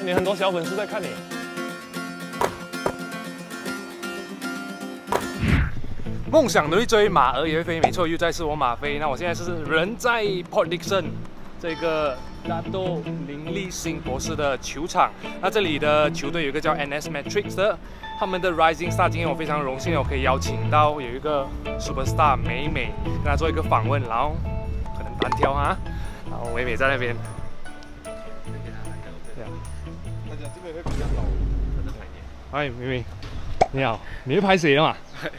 你很多小粉丝在看你。梦想的一追，马儿也会飞，没错，又再次我马飞。那我现在是人在 Port Dickson 这个纳豆林立新博士的球场。那这里的球队有一个叫 NS Matrix 的，他们的 Rising Star。今天我非常荣幸，我可以邀请到有一个 Superstar 美美，跟她做一个访问，然后可能单挑啊。然后美美在那边。 大家这边会比较老，可能拍点。 嗨，美美，你好，你是拍谁的嘛？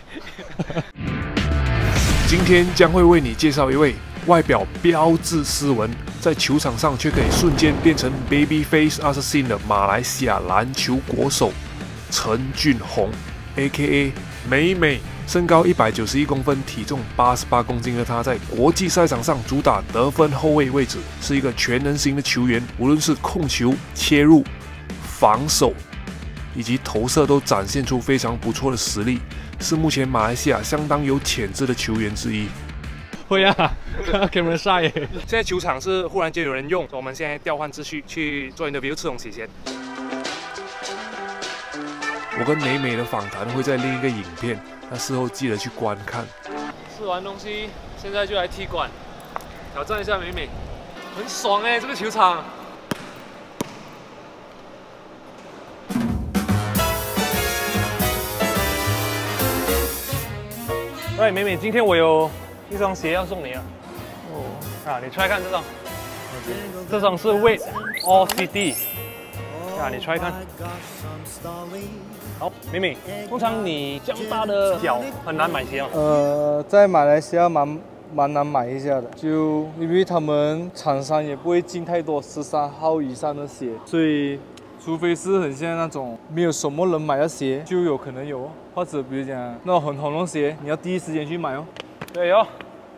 今天将会为你介绍一位外表标致斯文，在球场上却可以瞬间变成 Babyface Assassin 的马来西亚篮球国手陈俊宏 ，A.K.A 美美。身高191公分，体重88公斤的他，在国际赛场上主打得分后卫位置，是一个全能型的球员，无论是控球、切入、防守以及投射都展现出非常不错的实力，是目前马来西亚相当有潜质的球员之一。 会啊，给你们晒耶！现在球场是忽然间有人用，我们现在调换秩序去做 interview 吃东西先。 我跟美美的访谈会在另一个影片，那事后记得去观看。 吃完东西，现在就来踢馆，挑战一下美美，很爽哎，这个球场。喂，美美，今天我有一双鞋要送你啊。哦，啊，你 try 看这双，这双是 Weight All City。啊，你 try 看。好，美美，通常你这样大的脚很难买鞋吗？ 在马来西亚蛮难买一下的，就因为他们厂商也不会进太多13号以上的鞋，所以除非是很像那种没有什么人买的鞋，就有可能有，或者比如讲那种很红的鞋，你要第一时间去买哦。 对哦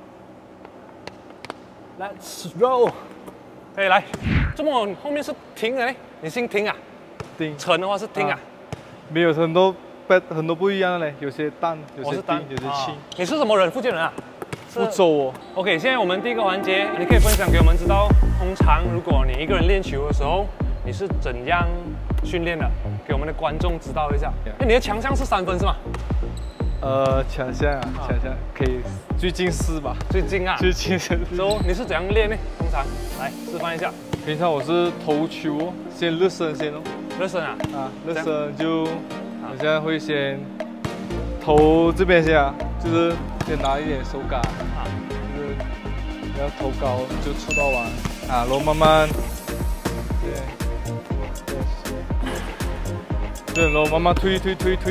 ，Let's roll。可以来，这么后面是停的嘞？你姓丁啊？ 丁。 陈的话是丁啊。 没有很多不一样的嘞，有些淡，有些丁，有些轻。 你是什么人？福建人啊？ 福州哦。 OK， 现在我们第一个环节，你可以分享给我们知道，通常如果你一个人练球的时候，你是怎样训练的？给我们的观众知道一下。那你的强项是3分是吗？ 强项可以最近是吧？ 最近啊。 最近是。 你是怎样练呢？通常来示范一下。 平常我是投球哦，先热身先哦。 热身啊？ 热身就好像会先投这边先啊，就是先拿一点手感啊，就是你要投高就触到网啊，然后慢慢对，然后慢慢推。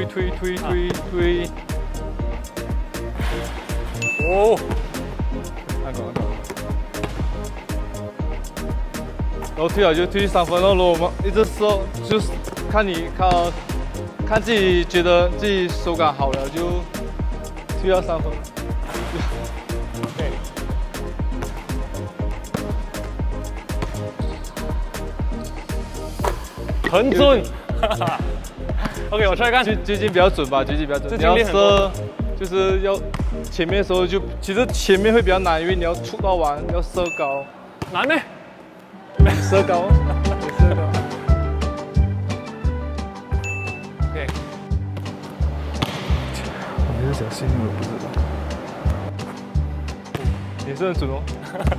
哦， 那个。然后推好就推3分，然后我们一直射，就是看自己觉得自己手感好了就推到3分。 对。很准。OK， 我try看。 最近比较准吧，最近比较准。你要射，就是要前面的时候就其实前面会比较难，因为你要触到网，要射高。 难呢？ 射高，射高。 OK。 你是小心，我不知道。也是很准哦。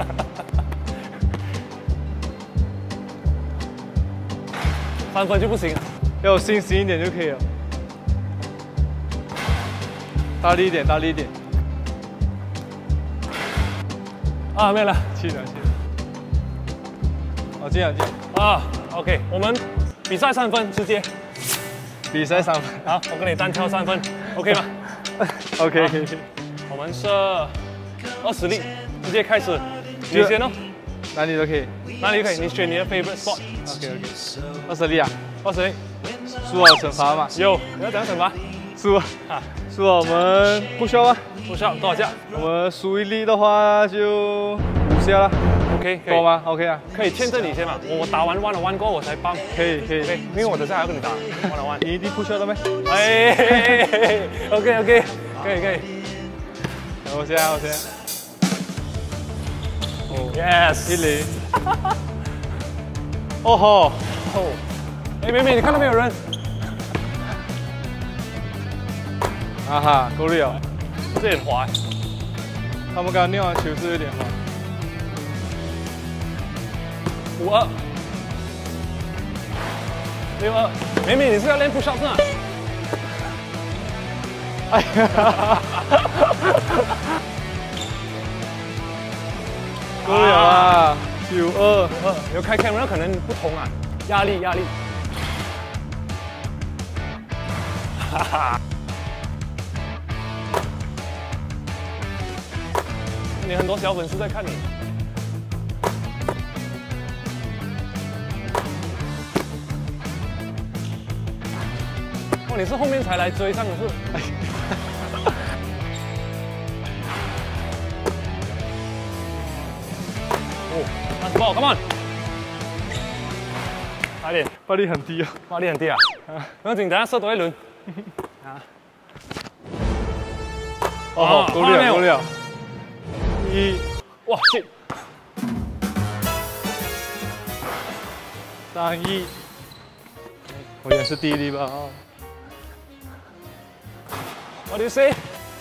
3分就不行， 要有信心一点就可以了。大力一点。 啊，没了， 气了。哦，这样。 啊 ，OK， 我们比赛3分，直接。 比赛3分。 好，我跟你单挑3分 ，OK 吗 ？OK， 可以。 我们射20粒，直接开始。你先哦。 哪里都可以。 哪里可以？你选你的 favorite spot。 OK。20粒啊 ？20粒。 输了惩罚嘛？ 有，你要怎样惩罚？ 输了，我们不需要吧？ 不需要，多少下？ 我们输1粒的话就5下了。 OK， 够吗 ？OK 啊， 可以欠着你先嘛。我打完1 on 1过后我才帮。 可以， 因为我等下还要跟你打1 on 1。 你一定不需要的咩？ 哎 ，OK， 可以。 我先。 哦 ，Yes， 1-0。哦吼， 哎，妹妹，你看到没有人？ 啊哈，够力了。 这很滑。 他们刚刚练完球是有点滑。 52、62，妹妹，你是要练 push up 是吗？ 哎呀，够力了啊！92， 有开 camera 可能不同啊，压力。哈哈。你很多小粉丝在看你。哦，你是后面才来追上的是？哦，come on，快点， 发力很低啊， 发力很低啊！不要紧，等下射多一轮。啊！ 哦，够力了，够力了。 哇shit ！3-1，我也是第一粒吧啊。 What do you say？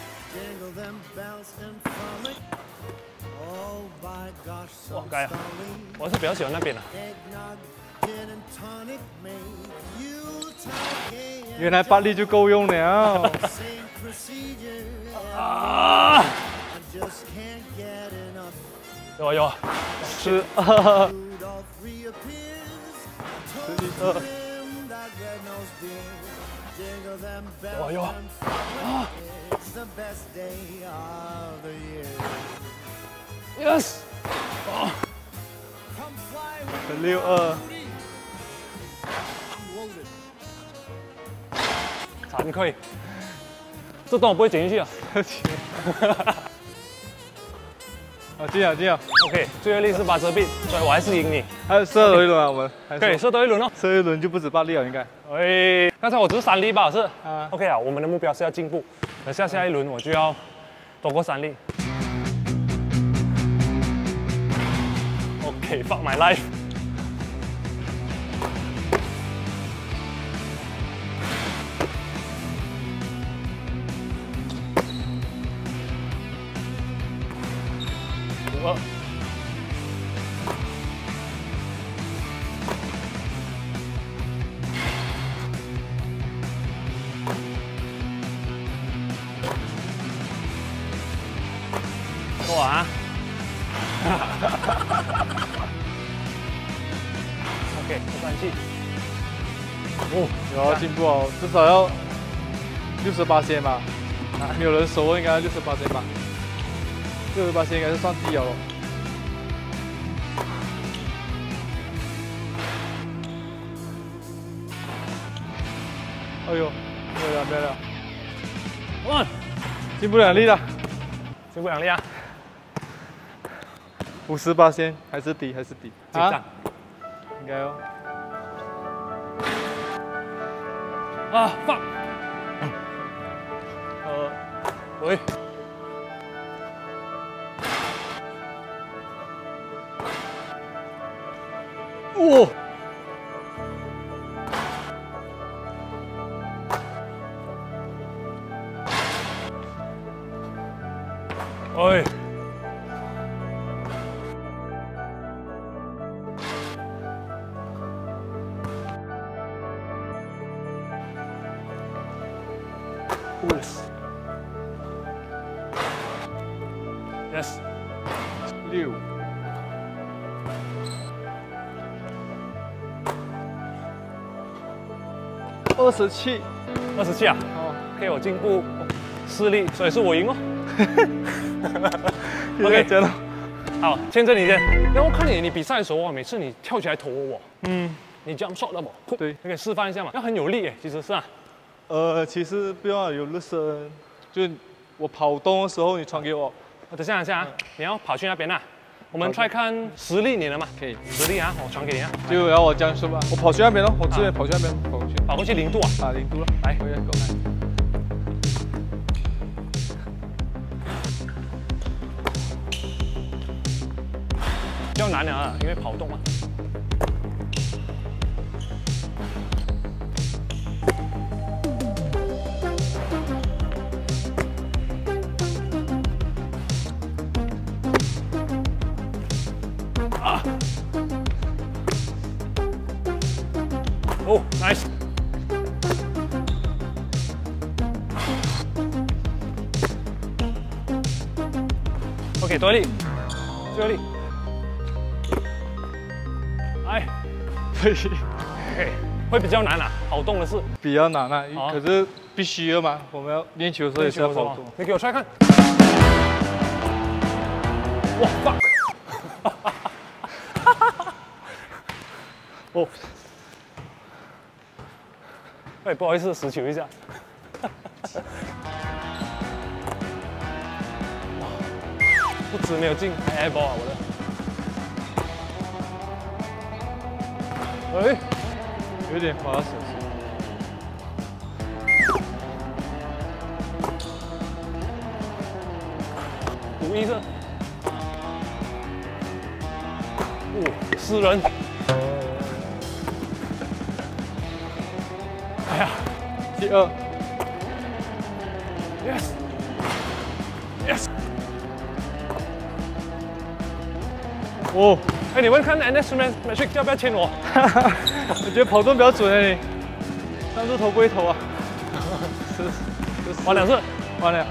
哇，该啊！我是比较喜欢那边的。 原来8粒就够用了。 啊！有啊，12、 12。 有啊！Yes！ 62。 惭愧，这段我不会剪进去啊。 好，进啊进啊 OK， 最后一粒是8折币，所以我还是赢你。 还有射多一轮啊，我们。 可以射多一轮哦。 射一轮就不止8粒了，应该。 哎，刚才我只是3粒吧，是。 啊 OK 啊，我们的目标是要进步，等下一轮我就要多过3粒。OK，fuck my life。52。够啊！OK， 不生气。 哦，有进步哦，至少要68%吧。没有人熟，应该68%吧。68%应该是算低了。哎呦，没有了。 Come on， 进步2粒了。 进步2粒啊 58%还是低？ 紧张。 应该哦。 啊 ，fuck。喂。哇！哎。Yes。 6。27啊！ 哦 ，OK， 我进步4粒，所以是我赢哦。 OK， 真的。 好，牵着你先。因为我看你比赛的时候啊，每次你跳起来投我，你 jump shot 的不？ 对， 可以示范一下嘛？要很有力诶，其实是啊。 其实不要有热身，就是我跑动的时候你传给我。 等下啊，你要跑去那边啊。我们 try 看10粒你了嘛？可以，10粒啊，我传给你啊。 就要我这样说吧，我跑去那边咯，我直接跑去那边， 跑过去0度啊。 啊，0度了， 来， 回来够。 比较难的啊，因为跑动嘛。 哦 ，nice。OK， 多力，最后力。哎， 对， 嘿，会比较难啊，跑动的是。 比较难啊， 好可是必须的嘛，我们要练球的时候也是要跑动。 你给我 try 看。哇 fuck！ 哦，哎，不好意思，死球一下。不止没有进，还 airball 啊，我的。哎， 有点滑手。 5医生。哦，死人。哎呀， 第二 ，yes，yes。 哦， 哎，你们看 NS Matrix 要不要签我？ 我觉得跑动比较准哎，你上次投不会投啊。 玩2次， 完了。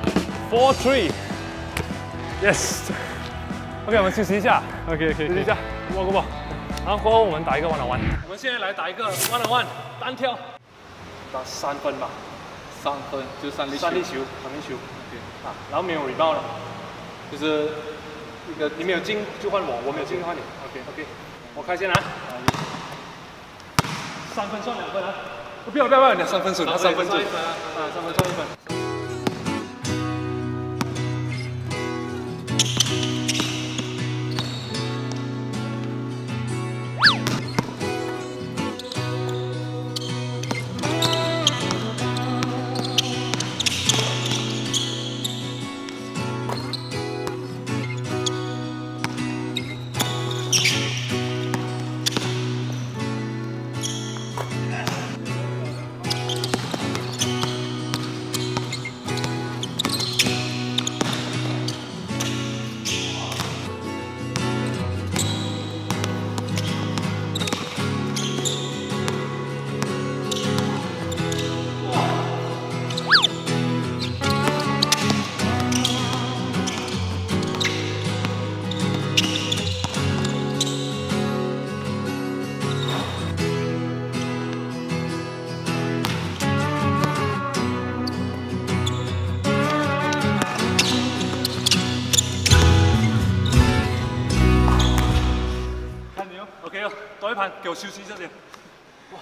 4-3，yes。OK， 我们休息一下。 OK， 休息一下，过不？然后过后我们打一个1-1。我们现在来打一个1-1单挑，打3分吧。 3分就3粒球。 3粒球，OK。啊，然后没有 rebound 了，就是一个你没有进就换我，我没有进就换你。OK， 我开先啊。3分算2分啊！不要，你3分准，他3分准。啊，3分算1分。OK 了，多一盘，给我休息一下先。哇！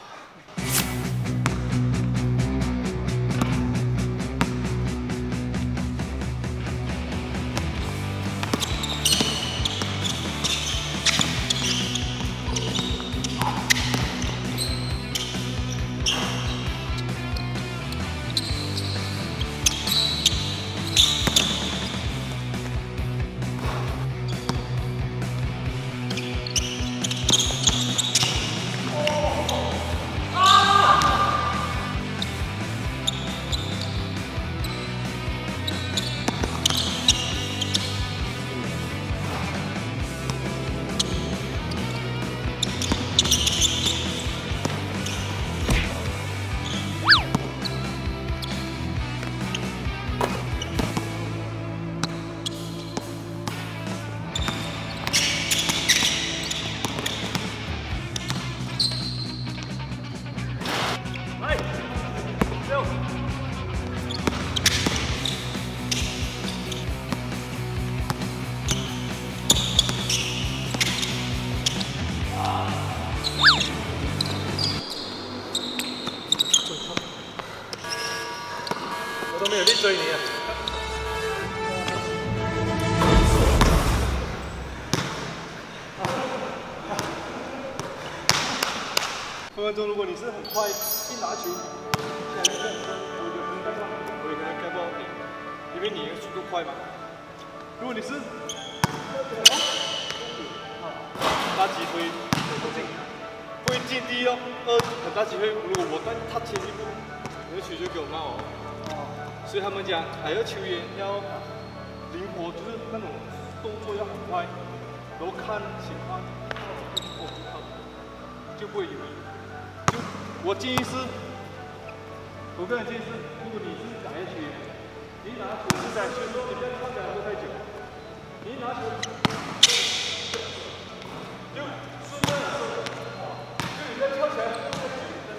我都没有力追你啊！ 分分钟，如果你是很快一拿球，下一个我就应该上，我也可能盖不到顶，因为你的速度快嘛。如果你是大机会不进，不会进第一哦，很大机会。如果我再踏前一步，你的球就给我骂哦。所以他们讲，还要球员要灵活，就是那种动作要很快，然后看情况，就不会犹豫。就我建议是，我个人建议是，如果你是打下去，你一拿球是在选手，你不要跳起来拖太久，你一拿球就顺着手，就你不要跳起来拖太久，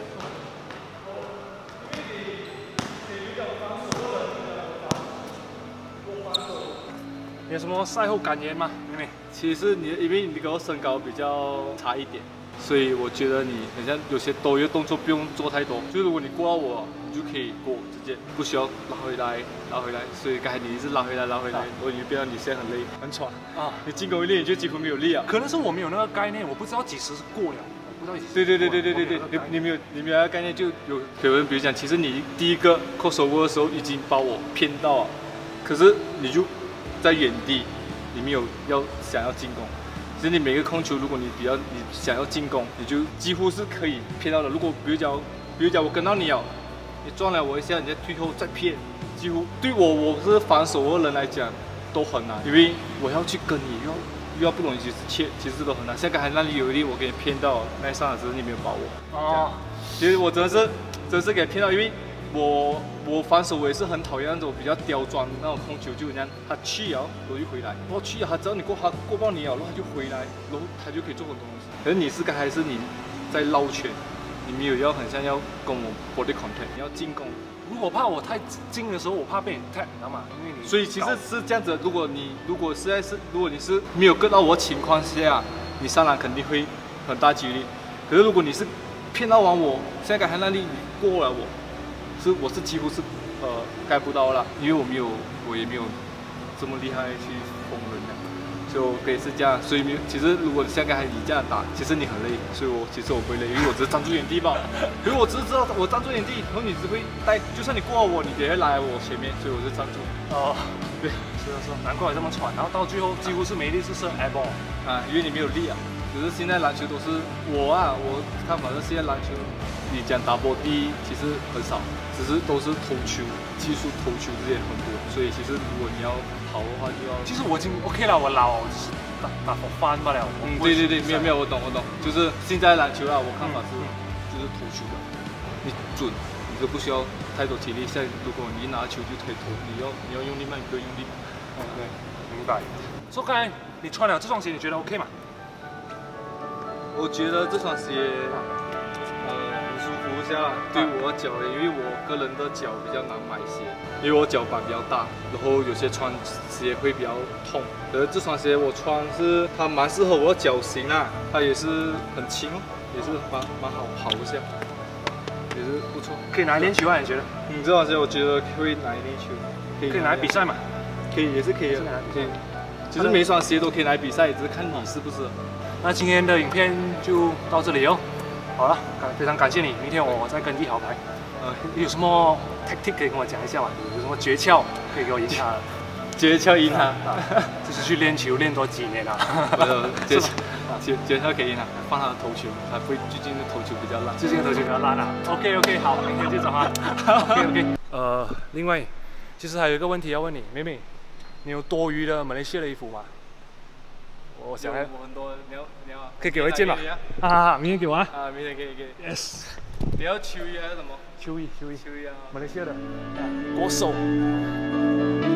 因为你有点防守的，我防守。 你有什么赛后感言吗，妹妹？ 其实因为你跟我身高比较差一点，所以我觉得你好像有些多余的动作不用做太多。就如果你过到我，你就可以过直接，不需要拉回来。所以刚才你一直拉回来，我已经变得你现在很累很喘啊。你进攻一练你就几乎没有力啊。 可能是我没有那个概念，我不知道几时是过了，我不知道几时。 对，你没有那个概念，就有人比如讲，其实你第一个扣手握的时候已经把我骗到了，可是你就在原地。你没有想要进攻，其实你每个控球，如果你想要进攻，你就几乎是可以骗到的。如果比如讲我跟到你了，你撞了我一下，你再退后再骗，几乎对我是防守的人来讲都很难，因为我要去跟你又要不容易，其实都很难。像刚才那里有一粒我给你骗到，那上的时候你没有把握。哦，其实我真是给骗到，因为我防守我也是很讨厌那种比较刁钻那种控球，就人家他去了我就回来，然后去了他只要你过爆你了，然后他就回来，然后他就可以做很多东西。可是你是刚才是你在绕圈，你没有要很像要跟我 body contact， 你要进攻。 如果怕我太近的时候，我怕被你 tap， 你知道吗？因为你所以其实是这样子，如果你是没有跟到我的情况下，你上篮肯定会很大几率。可是如果你是骗到完我，像刚才那里你过了我是几乎是盖不到了，因为我也没有这么厉害去封人的，就可以是这样。所以其实如果像刚才你这样打，其实你很累，所以其实我不会累，因为我只是站住原地吧。因为我只是知道我站住原地，然后你只会带，就算你过我，你也会来我前面，所以我就站住。哦， 对，是，难怪我这么喘，然后到最后几乎是没力是射 air ball 啊，因为你没有力啊。只是现在篮球都是我看法是现在篮球，你讲打波第一其实很少，只是都是投球，技术投球这些很多，所以其实如果你要跑的话就要。 其实我已经 OK 了，我老就是打for fun罢了。 对，没有，我懂，就是现在篮球啊，我看法是就是投球的，你准，你都不需要太多体力。像如果你一拿球就可以投，你要用力吗？你不用用力。 对，明白。说刚才你穿了这双鞋，你觉得 OK 吗？ 我觉得这双鞋，很舒服一下，对我脚，因为我个人的脚比较难买鞋，因为我脚板比较大，然后有些穿鞋会比较痛。可是这双鞋我穿它蛮适合我的脚型啊，它也是很轻，也是蛮好跑一下，也是不错。 可以拿来练球啊？你觉得？ 这双鞋我觉得可以拿来练球， 可以拿来比赛嘛？ 可以，也是可以的。可以。其实每双鞋都可以拿来比赛，只是看你适不适合。 那今天的影片就到这里哦。好了，非常感谢你，明天我再跟易豪拍。有什么 tactic 可以跟我讲一下吗？有什么诀窍可以给我赢他？ 诀窍赢他， 就是去练球练多几年啊。 诀窍可以赢他，放他的头球，他最近的头球比较烂。 最近的头球比较烂啊。OK， 好，明天去找他。OK。另外，其实还有一个问题要问你，妹妹，你有多余的马来西亚的衣服吗？我想我很多，你要可以给我一件吗？明天给我啊！ 明天可以。 Yes。 你要秋衣还是什么？ 秋衣啊， 马来西亚的国手。